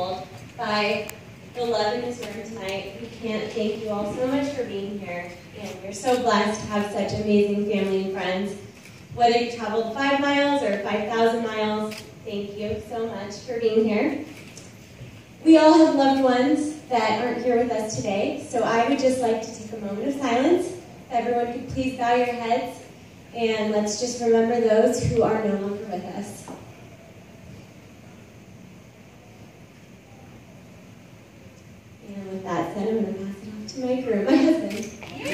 told by the love in this room tonight. We can't thank you all so much for being here. And we're so blessed to have such amazing family and friends. Whether you traveled 5 miles or 5,000 miles, thank you so much for being here. We all have loved ones that aren't here with us today, so I would just like to take a moment of silence. If everyone could please bow your heads, and let's just remember those who are no longer with us. And with that said, I'm going to pass it off to my groom, my husband.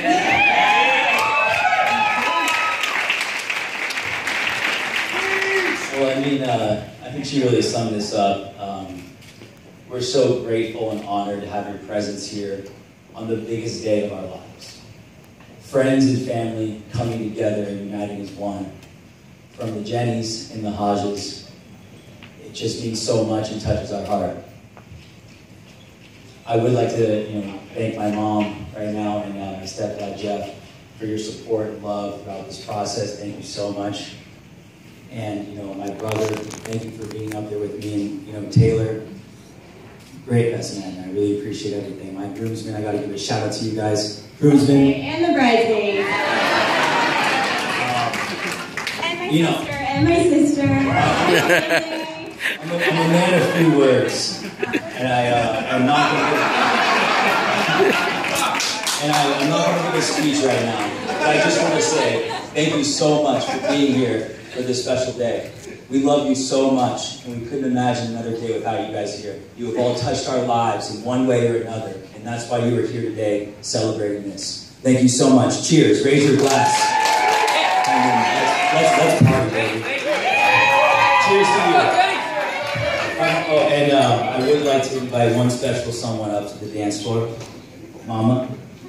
Well, I mean, I think she really summed this up. We're so grateful and honored to have your presence here on the biggest day of our lives. Friends and family coming together and uniting as one. From the Jennys and the Hodges, it just means so much and touches our heart. I would like to, thank my mom right now and my stepdad Jeff for your support and love throughout this process. Thank you so much. And my brother, thank you for being up there with me. And Taylor, great best man. I really appreciate everything. My groomsmen, I got to give a shout out to you guys. Groomsmen. And the bridesmaids. And my sister. I'm a man of few words. And I'm not going to give a speech right now. But I just want to say thank you so much for being here for this special day. We love you so much, and we couldn't imagine another day without you guys here. You have all touched our lives in one way or another, and that's why you are here today celebrating this. Thank you so much. Cheers. Raise your glass. Let's party, baby. Cheers to you. And I would like to invite one special someone up to the dance floor. Mama.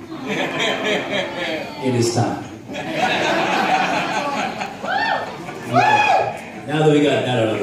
It is time. Okay. Now that we got that out of the